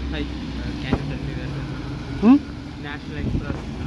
Hi, can you tell me where to? Hmm? National Express.